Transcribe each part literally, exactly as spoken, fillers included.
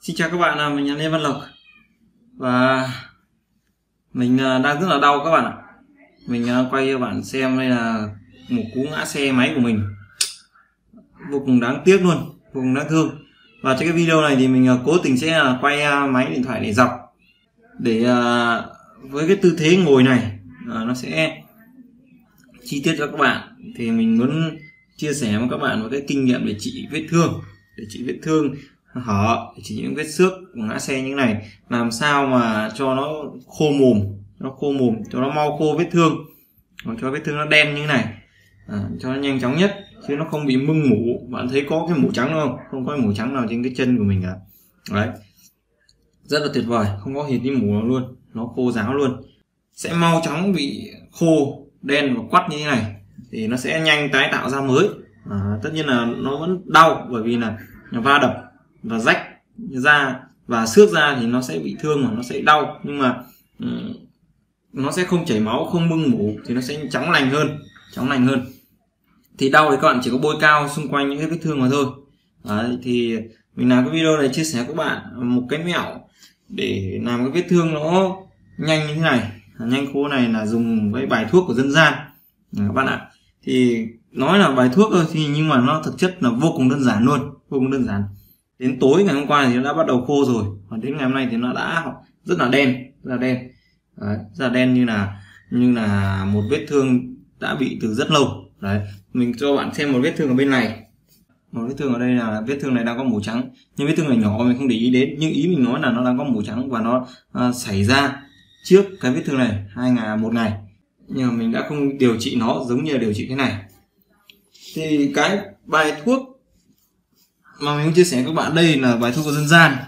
Xin chào các bạn, mình là Lê Văn Lộc và mình đang rất là đau các bạn ạ. Mình quay cho bạn xem đây là một cú ngã xe máy của mình, vô cùng đáng tiếc luôn, vô cùng đáng thương. Và trong cái video này thì mình cố tình sẽ quay máy điện thoại để dọc, để với cái tư thế ngồi này nó sẽ chi tiết cho các bạn. Thì mình muốn chia sẻ với các bạn một cái kinh nghiệm để trị vết thương, để trị vết thương hở, để trị những vết xước ngã xe như thế này, làm sao mà cho nó khô mồm, nó khô mồm cho nó mau khô vết thương, cho vết thương nó đen như thế này, à, cho nó nhanh chóng nhất, chứ nó không bị mưng mủ. Bạn thấy có cái mủ trắng không? Không có mủ trắng nào trên cái chân của mình cả. Đấy, rất là tuyệt vời, không có hệt đi mủ nào luôn, nó khô ráo luôn, sẽ mau chóng bị khô đen và quắt như thế này, thì nó sẽ nhanh tái tạo ra mới. À, tất nhiên là nó vẫn đau, bởi vì là va đập và rách ra và xước ra thì nó sẽ bị thương mà nó sẽ đau, nhưng mà um, nó sẽ không chảy máu, không mưng mủ, thì nó sẽ chóng lành hơn, chóng lành hơn. Thì đau thì các bạn chỉ có bôi cao xung quanh những cái vết thương mà thôi. Đấy, thì mình làm cái video này chia sẻ với các bạn một cái mẹo để làm cái vết thương nó nhanh như thế này, nhanh khô này, là dùng cái bài thuốc của dân gian. À, các bạn ạ, thì nói là bài thuốc thôi thì nhưng mà nó thực chất là vô cùng đơn giản luôn, vô cùng đơn giản. Đến tối ngày hôm qua thì nó đã bắt đầu khô rồi, và đến ngày hôm nay thì nó đã rất là đen, rất là đen. Đấy, rất là đen, như là như là một vết thương đã bị từ rất lâu. Đấy, mình cho bạn xem một vết thương ở bên này, một vết thương ở đây là vết thương này đang có màu trắng, nhưng vết thương này nhỏ mình không để ý đến, nhưng ý mình nói là nó đang có màu trắng và nó à, xảy ra trước cái vết thương này hai ngày một ngày, nhưng mà mình đã không điều trị nó giống như là điều trị cái này. Thì cái bài thuốc mà mình chia sẻ với các bạn đây là bài thuốc của dân gian,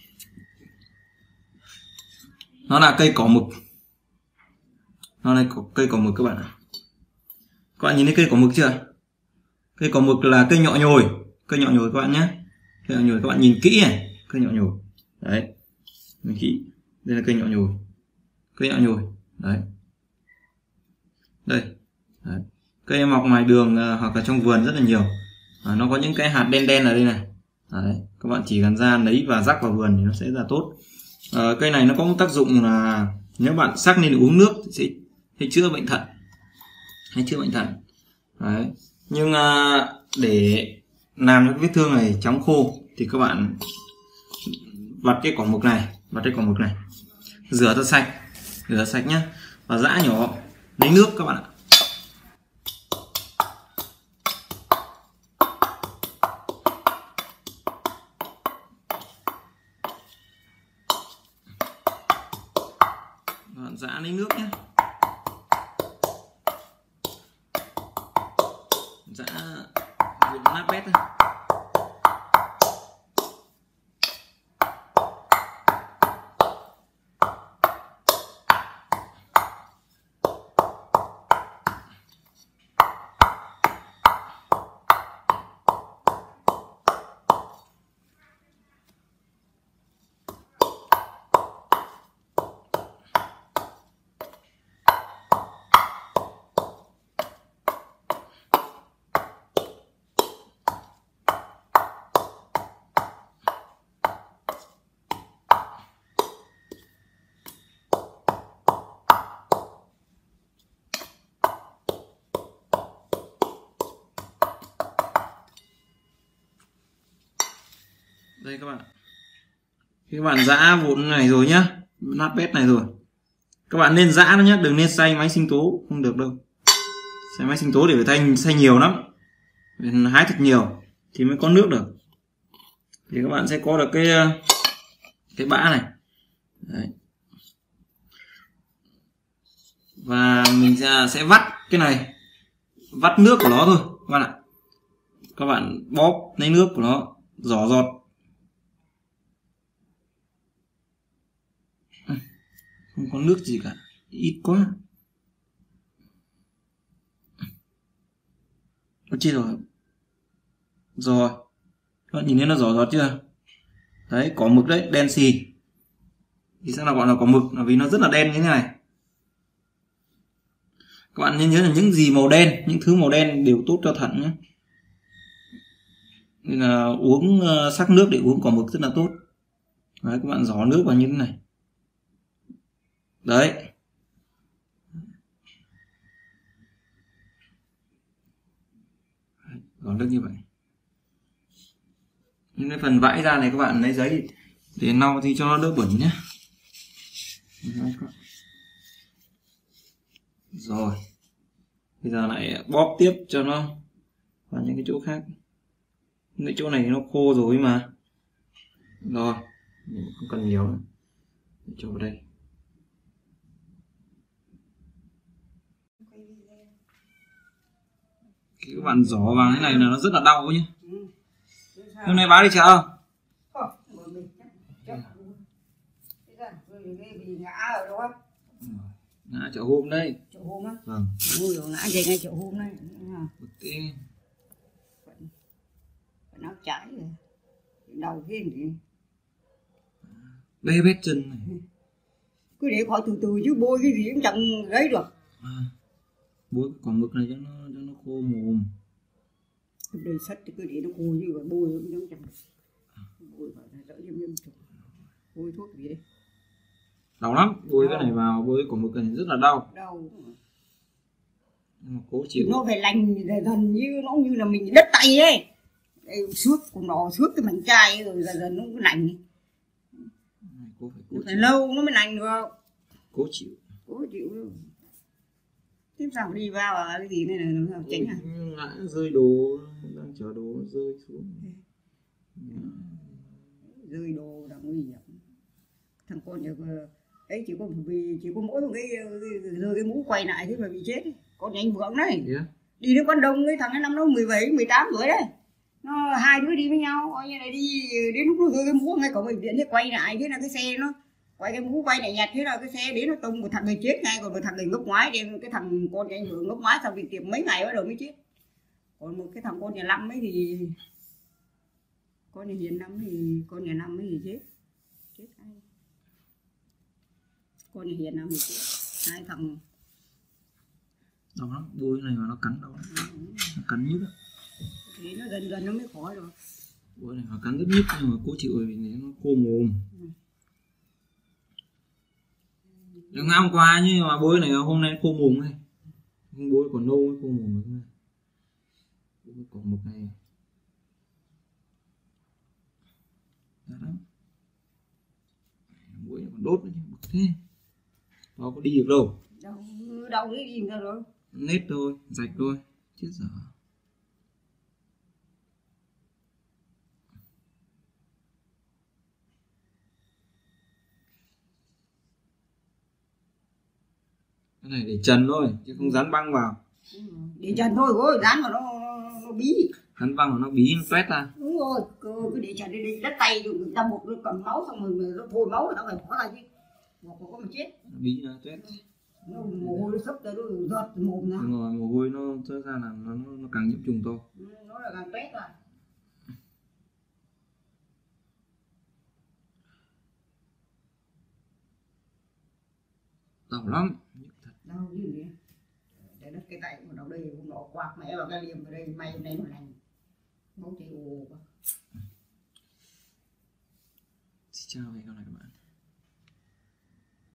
nó là cây cỏ mực. Nó là cây cỏ mực các bạn ạ. Các bạn nhìn thấy cây cỏ mực chưa? Cây cỏ mực là cây nhọ nhồi, cây nhọ nhồi các bạn nhé. Cây nhọ nhồi các bạn nhìn kỹ này, cây nhọ nhồi. Đấy, nhìn kỹ. Đây là cây nhọ nhồi, cây nhọ nhồi. Đấy, đây. Đấy, cây mọc ngoài đường hoặc là trong vườn rất là nhiều. À, nó có những cái hạt đen đen ở đây này. Đấy, các bạn chỉ cần ra lấy và rắc vào vườn thì nó sẽ là tốt. À, cây này nó có một tác dụng là nếu bạn sắc nên uống nước thì sẽ, sẽ chữa bệnh thận, hay chữa bệnh thận. Đấy, nhưng à, để làm cho cái vết thương này chóng khô thì các bạn vặt cái cỏ mực này, vặt cái cỏ mực này, rửa thật sạch, rửa sạch nhá, và giã nhỏ, lấy nước các bạn ạ. Bạn giã lấy nước nhé, giã vụn nát bét thôi. Đây các bạn, khi các bạn giã vụn này rồi nhá, nát bét này rồi, các bạn nên giã nó nhé, đừng nên xay máy sinh tố, không được đâu. Xay máy sinh tố để phải thanh xay nhiều lắm, hái thật nhiều thì mới có nước được. Thì các bạn sẽ có được cái cái bã này. Đấy, và mình sẽ vắt cái này, vắt nước của nó thôi các bạn ạ. Các bạn bóp lấy nước của nó, giỏ giọt. Không có nước gì cả, ít quá. Ôi chết rồi. Rồi, các bạn nhìn thấy nó giỏ giọt chưa? Đấy, cỏ mực đấy, đen xì. Thì sao nào gọi là cỏ mực, là vì nó rất là đen như thế này. Các bạn nên nhớ là những gì màu đen, những thứ màu đen đều tốt cho thận nhé. Nên là uống sắc nước để uống cỏ mực rất là tốt. Đấy, các bạn gió nước vào như thế này. Đấy. Gió nước như vậy. Những cái phần vãi ra này các bạn lấy giấy để lau thì cho nó đỡ bẩn nhé. Rồi. Bây giờ lại bóp tiếp cho nó vào những cái chỗ khác. Cái chỗ này nó khô rồi mà. Rồi, không cần nhiều nữa. Cho vào đây. Khi các bạn giỏ vào cái này là nó rất là đau nhé. Hôm nay bác đi chợ không? Ngã chợ hôm đây. Chợ hôm á? Vâng. Ui dồi, ngã về ngay chợ hôm đây. Okay. Quần áo trái rồi. Đầu kia gì? Bê bết chân này. Cứ để khỏi từ từ chứ bôi cái gì cũng chẳng lấy được. À, bôi quả mực này cho nó cho nó khô mồm. Đây sắt thì cứ để nó khô chứ rồi bôi cũng chẳng chẳng. Bôi phải là đỡ nhâm nhâm chụp. Bôi thuốc gì đấy. Đau lắm, bôi đau. Cái này vào bôi quả mực này rất là đau. Đau. Nhưng mà cố chịu. Nó phải lành dần như nó như là mình đất tay ấy. Đây xước cùng nó xước cái mảnh chai rồi dần dần nó cứ lành. Cố phải, cố phải lâu nó mới lành được. Cố chịu. Cố chịu. Tiếp sao đi vào à, cái gì này là làm sao tránh à? Ngã rơi đồ, đang chở đồ nó rơi xuống. Rơi đồ là nguy hiểm. Thằng con nhà ấy chỉ có vì chỉ có mỗi một cái rơi cái mũ quay lại thế mà bị chết. Con nhà anh Vượng này. Yeah. Đi đến con Đông cái thằng ấy năm nó mười bảy, mười tám tuổi đấy. Nó hai đứa đi với nhau, coi như là đi đến lúc nó rơi cái mũ ngay cổng bệnh viện thế quay lại thế là cái xe nó quay cái mũ quay lại nhặt thế là cái xe đến nó tung một thằng người chết ngay, còn một thằng người ngốc ngoái thì cái thằng con nhà anh Vượng ngốc ngoái xong bị tiệm mấy ngày bắt đầu mới chết. Còn một cái thằng con nhà Năm ấy thì con nhà Hiền Năm thì con nhà Năm ấy thì chết chết ai con nhà Hiền Năm thì chết hai thằng. Đau lắm, bôi này mà nó cắn đau lắm. Ừ. Nó cắn nhức á. Thế nó dần dần nó mới khỏi rồi. Bôi này nó cắn rất nhức nhưng mà cố chịu rồi vì nó khô mồm. Ừ. Ngày hôm qua nhưng mà bôi này hôm nay khô mồm này. Không bôi còn nâu khô mồm rồi thôi. Bôi còn mực này. Đã lắm. Bôi còn đốt nữa chứ, bực thế. Nó có đi được đâu. Đâu, đâu cái gì ra rồi. Nết thôi, rạch thôi. Chết dở. Cái này để trần thôi, chứ không dán băng vào. Để trần thôi, ôi, dán vào nó, nó, nó bí. Dán băng vào nó bí, nó tuét ra. Đúng rồi, cứ, cứ để trần đi, đi đất tay rồi người ta buộc nó cầm máu xong rồi nó thôi máu người ta phải bỏ ra chứ. Buộc có mà chết. Nó bí nó tuét. Nó mồ hôi nó sấp ra nó giọt mồm nào. Đúng rồi, mồ hôi nó rớt ra là nó, nó, nó càng nhiễm trùng to. Ừ, nó là càng tuét rồi. Đau lắm. Đau như vậy. Để đất cái tay của nó đây hôm nọ quạt mẹ vào cái liềm vào đây may hôm nay nó lành. Máu chảy ồ quá. Xin chào và hẹn gặp lại các bạn.